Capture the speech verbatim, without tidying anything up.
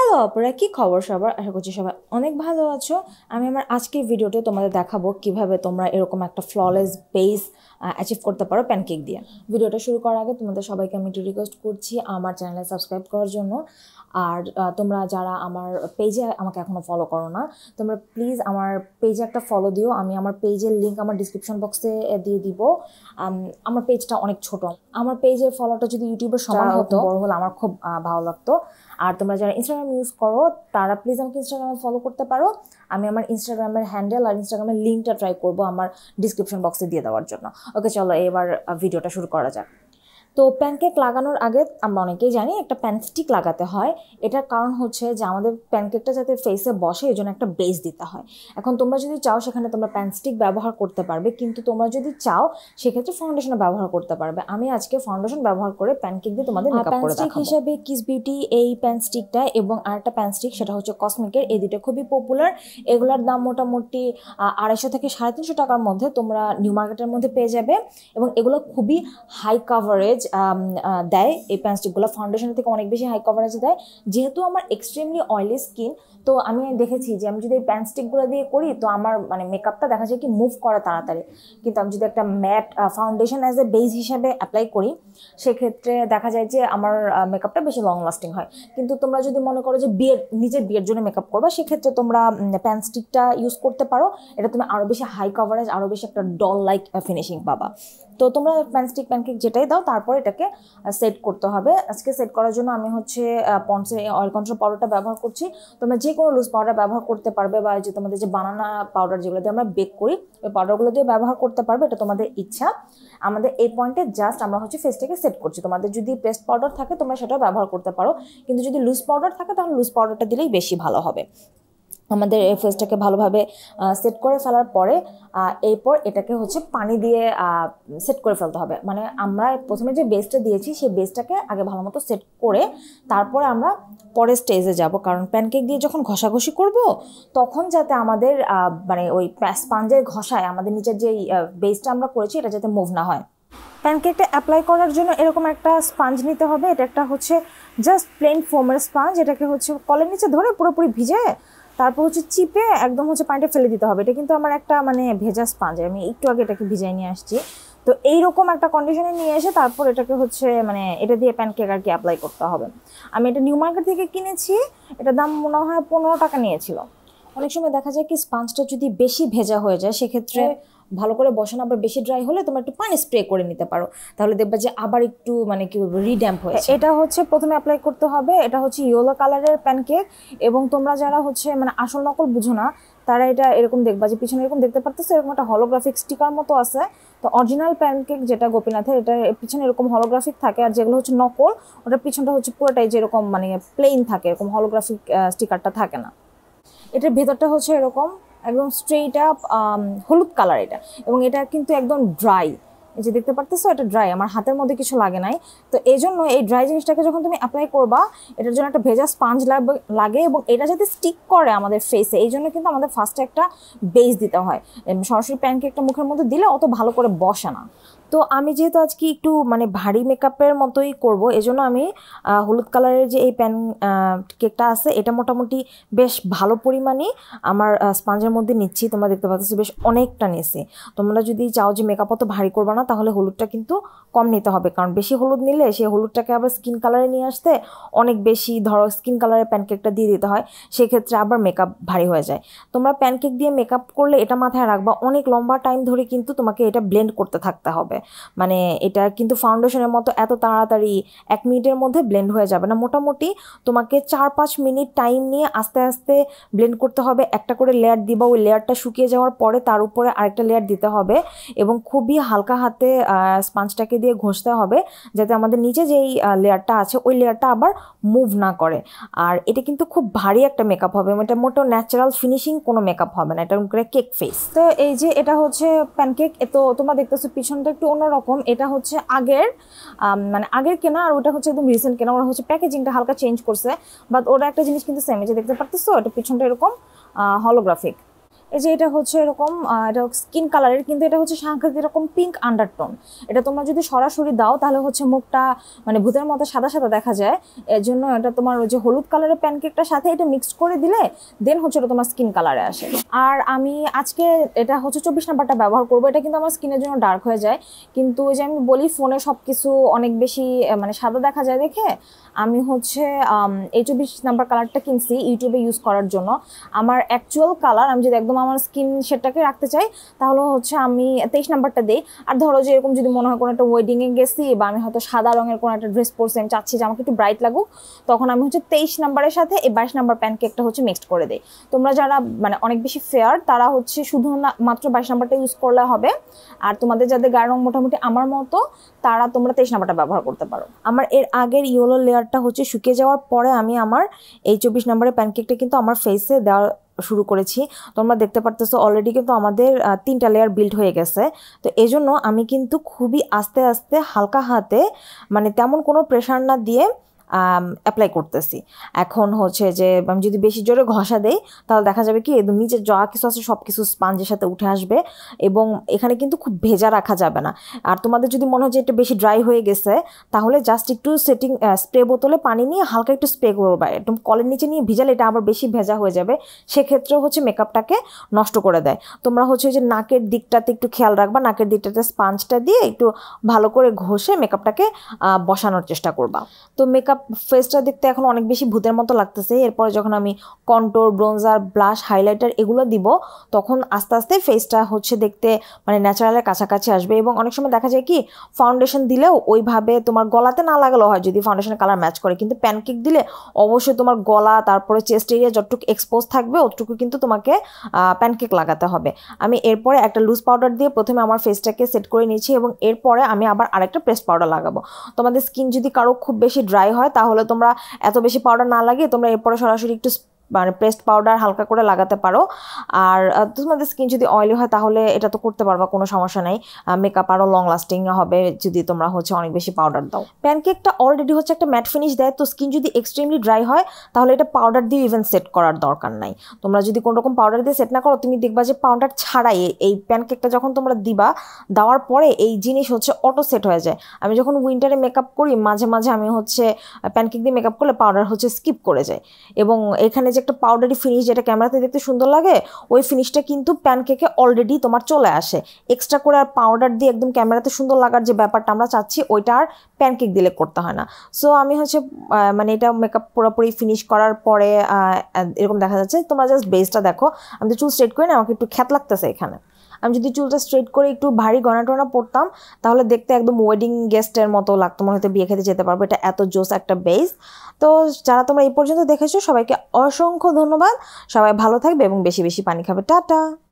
Hello Apara, কি খবর সবার? আশা করছি সবাই অনেক ভালো আছো। আমি আমার আজকের ভিডিওতে তোমাদের দেখাবো কিভাবে তোমরা এরকম একটা ফ্ললেস বেস অ্যাচিভ করতে পারো প্যানকেক দিয়ে। ভিডিওটা শুরু করার আগে তোমাদের সবাইকে আমি একটু রিকোয়েস্ট করছি আমার চ্যানেলে সাবস্ক্রাইব করার জন্য। আর তোমরা যারা আমার পেজে আমাকে এখনও ফলো করো না, তোমরা প্লিজ আমার পেজে একটা ফলো দিও। আমি আমার পেজের লিঙ্ক আমার ডিসক্রিপশন বক্সে দিয়ে দিব। আমার পেজটা অনেক ছোট, আমার পেজের ফলোটা যদি ইউটিউবের সমান হতো বড় হলে আমার খুব ভালো লাগতো। আর তোমরা যারা ইনস্টাগ্রাম ইউজ করো তারা প্লিজ আমাকে ইনস্টাগ্রামে ফলো করতে পারো। আমি আমার ইনস্টাগ্রামের হ্যান্ডেল আর ইনস্টাগ্রামের লিঙ্কটা ট্রাই করবো আমার ডিসক্রিপশন বক্সে দিয়ে দেওয়ার জন্য। ওকে, চলো এবার ভিডিওটা শুরু করা যাক। তো প্যানকেক লাগানোর আগে আমরা অনেকেই জানি একটা প্যানস্টিক লাগাতে হয়। এটার কারণ হচ্ছে যে আমাদের প্যানকেকটা যাতে ফেসে বসে এই জন্য একটা বেস দিতে হয়। এখন তোমরা যদি চাও সেখানে তোমরা প্যানস্টিক ব্যবহার করতে পারবে, কিন্তু তোমরা যদি চাও সেক্ষেত্রে ফাউন্ডেশন ব্যবহার করতে পারবে। আমি আজকে ফাউন্ডেশন ব্যবহার করে প্যানকেক দিয়ে তোমাদের মেকআপ করে দেখাবো। প্যানস্টিক হিসেবে কিস বিউটি এই প্যানস্টিকটা এবং আরেকটা প্যানস্টিক সেটা হচ্ছে কসমিকের, এই দুটো খুবই পপুলার। এগুলোর দাম মোটামুটি আড়াইশো থেকে সাড়ে তিনশো টাকার মধ্যে তোমরা নিউ মার্কেটের মধ্যে পেয়ে যাবে এবং এগুলো খুবই হাই কাভারেজ দেয়। এই প্যানস্টিকগুলো ফাউন্ডেশন থেকে অনেক বেশি হাই কভারেজ দেয়। যেহেতু আমার এক্সট্রিমলি অয়েলি স্কিন, তো আমি দেখেছি যে আমি যদি এই প্যানস্টিকগুলো দিয়ে করি তো আমার মানে মেকআপটা দেখা যায় কি মুভ করে তাড়াতাড়ি। কিন্তু আমি যদি একটা matte foundation as a base হিসাবে অ্যাপ্লাই করি সেক্ষেত্রে দেখা যায় যে আমার মেকআপটা বেশি লং লাস্টিং হয়। কিন্তু তোমরা যদি মনে করো যে বিয়ের নিজের বিয়ের জন্য মেকআপ করবা সেক্ষেত্রে তোমরা প্যানস্টিকটা ইউজ করতে পারো। এটা তুমি আরও বেশি হাই কভারেজ, আরও বেশি একটা ডল লাইক ফিনিশিং পাবা। তো তোমরা প্যানস্টিক প্যানকেক যেটাই দাও তারপর এটাকে সেট করতে হবে। আজকে সেট করার জন্য আমি হচ্ছে পন্ডসের অয়েল কন্ট্রোল পাউডারটা ব্যবহার করছি। তোমরা যে কোনো লুজ পাউডার ব্যবহার করতে পারবে, বা যে তোমাদের যে বানানা পাউডার যেগুলো দিয়ে আমরা বেক করি ওই পাউডারগুলো দিয়ে ব্যবহার করতে পারবে, এটা তোমাদের ইচ্ছা। আমাদের এই পয়েন্টে জাস্ট আমরা হচ্ছে ফেসটাকে সেট করছি। তোমাদের যদি পেস্ট পাউডার থাকে তোমরা সেটাও ব্যবহার করতে পারো, কিন্তু যদি লুজ পাউডার থাকে তাহলে লুজ পাউডারটা দিলেই বেশি ভালো হবে। আমাদের এই ফেসটাকে ভালোভাবে সেট করে ফেলার পরে এরপর এটাকে হচ্ছে পানি দিয়ে সেট করে ফেলতে হবে। মানে আমরা প্রথমে যে বেসটা দিয়েছি সেই বেসটাকে আগে ভালো মতো সেট করে তারপরে আমরা পরের স্টেজে যাব, কারণ প্যানকেক দিয়ে যখন ঘষাঘষি করব তখন যাতে আমাদের মানে ওই স্পঞ্জের ঘষায় আমাদের নিচের যে বেসটা আমরা করেছি এটা যাতে মুভ না হয়। প্যানকেকটা অ্যাপ্লাই করার জন্য এরকম একটা স্পঞ্জ নিতে হবে। এটা একটা হচ্ছে জাস্ট প্লেন ফোমের স্পঞ্জ। এটাকে হচ্ছে কলের নিচে ধরে পুরোপুরি ভিজে তারপর হচ্ছে চিপে একদম হচ্ছে পানিটা ফেলে দিতে হবে। এটা কিন্তু আমার একটা মানে ভেজা স্পঞ্জ, আমি একটু আগে এটাকে ভিজাই নিয়ে আসছি। তো এইরকম একটা কন্ডিশনে নিয়ে এসে তারপর এটাকে হচ্ছে মানে এটা দিয়ে প্যানকেক আর কি অ্যাপ্লাই করতে হবে। আমি এটা নিউ মার্কেট থেকে কিনেছি, এটার দাম মনে হয় পনেরো টাকা নিয়েছিল। অনেক সময় দেখা যায় কি স্পঞ্জটা যদি বেশি ভেজা হয়ে যায় সেক্ষেত্রে ভালো করে বসানো, আবার বেশি ড্রাই হলে তোমরা একটু পানি স্প্রে করে নিতে পারো, তাহলে দেখবে যে আবার একটু মানে কি বলবো রিড্যাম্প হয়েছে। এটা হচ্ছে প্রথমে অ্যাপ্লাই করতে হবে। এটা হচ্ছে ইয়েলো কালারের প্যানকেক এবং তোমরা যারা হচ্ছে মানে আসল নকল বুঝো না তারা এটা এরকম দেখবা যে পিছনে এরকম দেখতে পারতেছে এরকম একটা হলোগ্রাফিক স্টিকার মতো আছে। তো অরিজিনাল প্যানকেক যেটা গোপীনাথের এটা পিছনে এরকম হলোগ্রাফিক থাকে, আর যেগুলো হচ্ছে নকল ওটার পিছনটা হচ্ছে পুরোটাই যেরকম মানে প্লেন থাকে, এরকম হলোগ্রাফিক স্টিকারটা থাকে না। এটার ভেতরটা হচ্ছে এরকম একদম স্ট্রেইট আপ হলুদ কালার এটা, এবং এটা কিন্তু একদম ড্রাই। এই যে দেখতে পারতেছো এটা ড্রাই, আমার হাতের মধ্যে কিছু লাগে নাই। তো এই জন্য এই ড্রাই জিনিসটাকে যখন তুমি অ্যাপ্লাই করবা এটার জন্য একটা ভেজা স্পঞ্জ লাগে এবং এটা যাতে স্টিক করে আমাদের ফেসে এই জন্য কিন্তু আমাদের ফার্স্টে একটা বেস দিতে হয়। সরাসরি প্যানকেকটা মুখের মধ্যে দিলে অত ভালো করে বসে না। তো আমি যেহেতু আজকে একটু মানে ভারী মেকআপের মতোই করব এজন্য আমি হলুদ কালারের যে এই প্যান কেকটা আছে এটা মোটামুটি বেশ ভালো পরিমাণে আমার স্পঞ্জের মধ্যে নিচ্ছি। তোমরা দেখতে পাচ্ছ বেশ অনেকটা নিয়েছি। তোমরা যদি চাও যে মেকআপ অত ভারী করবে না তাহলে হলুদটা কিন্তু কম নিতে হবে, কারণ বেশি হলুদ নিলে সেই হলুদটাকে আবার স্কিন কালারে নিয়ে আসতে অনেক বেশি ধরো স্কিন কালারের প্যানকেকটা দিয়ে দিতে হয়, সেক্ষেত্রে আবার মেকআপ ভারী হয়ে যায়। তোমরা প্যানকেক দিয়ে মেকআপ করলে এটা মাথায় রাখবা অনেক লম্বা টাইম ধরে কিন্তু তোমাকে এটা ব্লেন্ড করতে থাকতে হবে। মানে এটা কিন্তু ফাউন্ডেশনের মতো এত তাড়াতাড়ি এক মিনিটের মধ্যে ব্লেন্ড হয়ে যাবে না। মোটামুটি তোমাকে চার পাঁচ মিনিট টাইম নিয়ে আস্তে আস্তে ব্লেন্ড করতে হবে। একটা করে লেয়ার দিবা, ওই লেয়ারটা শুকিয়ে যাওয়ার পরে তার উপরে আরেকটা লেয়ার দিতে হবে এবং খুবই হালকা হাতে স্পঞ্জটাকে দিয়ে ঘষতে হবে যাতে আমাদের নিচে যেই লেয়ারটা আছে ওই লেয়ারটা আবার মুভ না করে। আর এটা কিন্তু খুব ভারী একটা মেকআপ হবে, এটা মোটেও ন্যাচারাল ফিনিশিং কোনো মেকআপ হবে না, এটা করে কেক ফেস। তো এই যে এটা হচ্ছে প্যানকেক, তো তোমরা দেখতেছো পিছনটা একটু অন্যরকম। এটা হচ্ছে আগের মানে আগের কেনা আর ওটা হচ্ছে একদম রিসেন্ট কেনা, ওরা হচ্ছে প্যাকেজিংটা হালকা চেঞ্জ করছে, বাট ওরা একটা জিনিস কিন্তু সেম। যে দেখতে পারতেছো এটা পিছনটা এরকম হলোগ্রাফিক। এই যে এটা হচ্ছে এরকম এটা স্কিন কালারের, কিন্তু এটা হচ্ছে সাংঘাতিক এরকম পিঙ্ক আন্ডারটোন। এটা তোমরা যদি সরাসরি দাও তাহলে হচ্ছে মুখটা মানে ভূতের মতো সাদা সাদা দেখা যায়। এর জন্য এটা তোমার ওই যে হলুদ কালারের প্যানকেকটার সাথে এটা মিক্সড করে দিলে দেন হচ্ছে এটা তোমার স্কিন কালারে আসে। আর আমি আজকে এটা হচ্ছে চব্বিশ নাম্বারটা ব্যবহার করবো। এটা কিন্তু আমার স্কিনের জন্য ডার্ক হয়ে যায়, কিন্তু ওই যে আমি বলি ফোনে সব কিছু অনেক বেশি মানে সাদা দেখা যায় দেখে আমি হচ্ছে এই চব্বিশ নাম্বার কালারটা কিনছি ইউটিউবে ইউজ করার জন্য। আমার অ্যাকচুয়াল কালার আমি যদি একদম আমার স্কিন শেডটাকে রাখতে চাই তাহলে হচ্ছে আমি তেইশ নাম্বারটা দিই। আর ধরো যে এরকম যদি মনে হয় কোনো একটা ওয়েডিংয়ে গেছি বা আমি হয়তো সাদা রঙের কোনো একটা ড্রেস পরছি, আমি চাচ্ছি যে আমাকে একটু ব্রাইট লাগুক, তখন আমি হচ্ছে তেইশ নাম্বারের সাথে এই বাইশ নাম্বার প্যানকেকটা হচ্ছে মিক্সড করে দিই। তোমরা যারা মানে অনেক বেশি ফেয়ার তারা হচ্ছে শুধু না মাত্র বাইশ নাম্বারটা ইউজ করলে হবে, আর তোমাদের যাদের গায়ের রং মোটামুটি আমার মতো তারা তোমরা তেইশ নাম্বারটা ব্যবহার করতে পারো। আমার এর আগের ইয়েলো লেয়ারটা হচ্ছে শুকিয়ে যাওয়ার পরে আমি আমার এই চব্বিশ নাম্বারের প্যানকেকটা কিন্তু আমার ফেসে দেওয়া শুরু করেছি। তোমরা দেখতে পারতেছো অলরেডি কিন্তু আমাদের তিনটা লেয়ার বিল্ড হয়ে গেছে। তো এই জন্য আমি কিন্তু খুবই আস্তে আস্তে হালকা হাতে মানে তেমন কোনো প্রেশার না দিয়ে অ্যাপ্লাই করতেছি। এখন হচ্ছে যে আমি যদি বেশি জোরে ঘষা দেই তাহলে দেখা যাবে কি একদম নিচে যা কিছু আছে সব কিছু স্পাঞ্জের সাথে উঠে আসবে, এবং এখানে কিন্তু খুব ভেজা রাখা যাবে না। আর তোমাদের যদি মনে হয় যে এটা বেশি ড্রাই হয়ে গেছে তাহলে জাস্ট একটু সেটিং স্প্রে বোতলে পানি নিয়ে হালকা একটু স্প্রে করবা, একদম কলের নিচে নিয়ে ভিজালে এটা আবার বেশি ভেজা হয়ে যাবে, সেক্ষেত্রেও হচ্ছে মেকআপটাকে নষ্ট করে দেয়। তোমরা হচ্ছে যে নাকের দিকটাতে একটু খেয়াল রাখবা, নাকের দিকটাতে স্পাঞ্জটা দিয়ে একটু ভালো করে ঘষে মেকআপটাকে বসানোর চেষ্টা করবা। তো মেকআপ ফেসটা দেখতে এখন অনেক বেশি ভূতের মতো লাগতেছে। এরপরে যখন আমি কন্ট্যুর, ব্রোঞ্জার, ব্লাশ, হাইলাইটার এগুলো দিব তখন আস্তে আস্তে ফেসটা হচ্ছে দেখতে মানে ন্যাচারালের কাছাকাছি আসবে। এবং অনেক সময় দেখা যায় কি ফাউন্ডেশন দিলেও ওইভাবে তোমার গলাতে না লাগালো হয় যদি ফাউন্ডেশনের কালার ম্যাচ করে, কিন্তু প্যানকেক দিলে অবশ্যই তোমার গলা তারপরে চেস্ট এরিয়া যতটুকু এক্সপোজ থাকবে অতটুকু কিন্তু তোমাকে প্যানকেক লাগাতে হবে। আমি এরপরে একটা লুজ পাউডার দিয়ে প্রথমে আমার ফেসটাকে সেট করে নিয়েছি এবং এরপরে আমি আবার আরেকটা প্রেস পাউডার লাগাবো। তোমাদের স্কিন যদি কারো খুব বেশি ড্রাই হয় তাহলে তোমরা এত বেশি পাউডার না লাগিয়ে তোমরা এরপরে সরাসরি একটু মানে পেস্ট পাউডার হালকা করে লাগাতে পারো। আর তোমাদের স্কিন যদি অয়েলি হয় তাহলে এটা তো করতে পারবা, কোনো সমস্যা নেই, মেকআপ আরও লং লাস্টিং হবে যদি তোমরা হচ্ছে অনেক বেশি পাউডার দাও। প্যানকেকটা অলরেডি হচ্ছে একটা ম্যাট ফিনিশ দেয়, তো স্কিন যদি এক্সট্রিমলি ড্রাই হয় তাহলে এটা পাউডার দিয়ে ইভেন সেট করার দরকার নাই। তোমরা যদি কোনো রকম পাউডার দিয়ে সেট না করো তুমি দেখবা যে পাউডার ছাড়াই এই প্যানকেকটা যখন তোমরা দিবা দেওয়ার পরে এই জিনিস হচ্ছে অটো সেট হয়ে যায়। আমি যখন উইন্টারে মেকআপ করি মাঝে মাঝে আমি হচ্ছে প্যানকেক দিয়ে মেকআপ করলে পাউডার হচ্ছে স্কিপ করে যায়, এবং এখানে একটা পাউডারি ফিনিশ যেটা ক্যামেরাতে দেখতে সুন্দর লাগে ওই ফিনিশটা কিন্তু প্যানকেকে অলরেডি তোমার চলে আসে। এক্সট্রা করে আর পাউডার দিয়ে একদম ক্যামেরাতে সুন্দর লাগার যে ব্যাপারটা আমরা চাচ্ছি ওইটা আর প্যানকেক দিলে করতে হয় না। সো আমি হচ্ছে মানে এটা মেকআপ পুরোপুরি ফিনিশ করার পরে এরকম দেখা যাচ্ছে। তোমরা জাস্ট বেসটা দেখো, আমি তো চুল স্ট্রেট করি না, আমাকে একটু খ্যাত লাগতেছে এখানে। আমি যদি চুলটা স্ট্রেট করে একটু ভারী গয়না টনা পরতাম তাহলে দেখতে একদম ওয়েডিং গেস্টের মতো লাগতো, মনে হতে বিয়ে খেতে যেতে পারবো। এটা এত জোস একটা বেস। তো যারা তোমরা এই পর্যন্ত দেখেছো সবাইকে অসংখ্য ধন্যবাদ। সবাই ভালো থাকবে এবং বেশি বেশি পানি খাবে। টাটা।